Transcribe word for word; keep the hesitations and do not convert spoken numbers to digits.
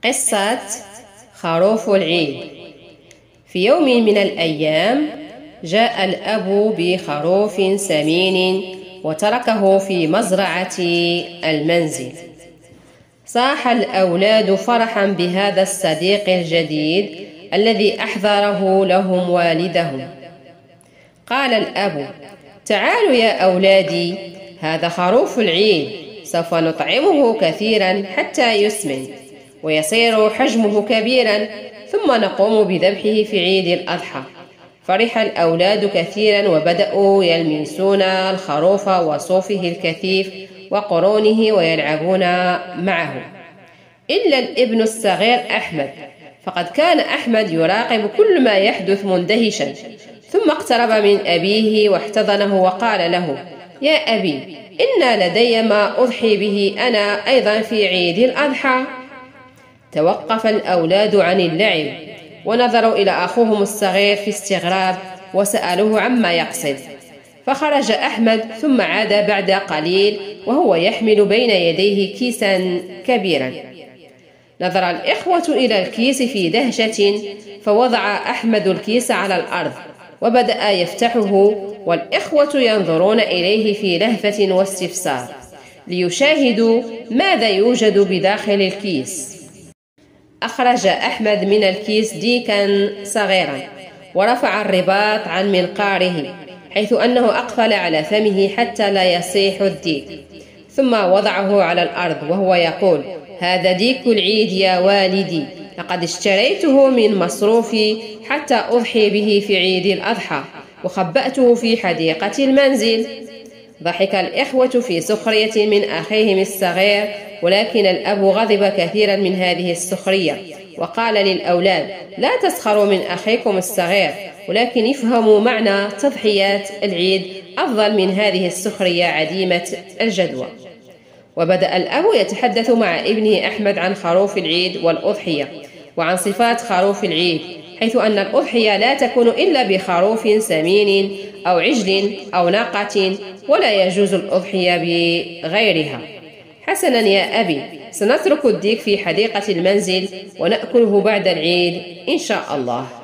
قصة خروف العيد. في يوم من الأيام جاء الأب بخروف سمين وتركه في مزرعة المنزل. صاح الأولاد فرحا بهذا الصديق الجديد الذي أحضره لهم والدهم. قال الأب: تعالوا يا أولادي، هذا خروف العيد، سوف نطعمه كثيرا حتى يسمن ويصير حجمه كبيرا، ثم نقوم بذبحه في عيد الأضحى. فرح الأولاد كثيرا وبدأوا يلمسون الخروف وصوفه الكثيف وقرونه ويلعبون معه، إلا الابن الصغير أحمد، فقد كان أحمد يراقب كل ما يحدث مندهشا. ثم اقترب من أبيه واحتضنه وقال له: يا أبي، إن لدي ما أضحي به أنا أيضا في عيد الأضحى. توقف الأولاد عن اللعب ونظروا إلى أخوهم الصغير في استغراب وسألوه عما يقصد. فخرج أحمد ثم عاد بعد قليل وهو يحمل بين يديه كيسا كبيرا. نظر الإخوة إلى الكيس في دهشة، فوضع أحمد الكيس على الأرض وبدأ يفتحه، والإخوة ينظرون إليه في لهفة واستفسار ليشاهدوا ماذا يوجد بداخل الكيس. أخرج أحمد من الكيس ديكا صغيرا ورفع الرباط عن منقاره، حيث أنه أقفل على فمه حتى لا يصيح الديك، ثم وضعه على الأرض وهو يقول: هذا ديك العيد يا والدي، لقد اشتريته من مصروفي حتى أضحي به في عيد الأضحى، وخبأته في حديقة المنزل. ضحك الإخوة في سخرية من أخيهم الصغير، ولكن الأب غضب كثيرا من هذه السخرية وقال للأولاد: لا تسخروا من أخيكم الصغير، ولكن افهموا معنى تضحيات العيد أفضل من هذه السخرية عديمة الجدوى. وبدأ الأب يتحدث مع ابنه أحمد عن خروف العيد والأضحية وعن صفات خروف العيد، حيث أن الأضحية لا تكون إلا بخروف سمين أو عجل أو ناقة، ولا يجوز الأضحية بغيرها. حسنا يا أبي، سنترك الديك في حديقة المنزل ونأكله بعد العيد إن شاء الله.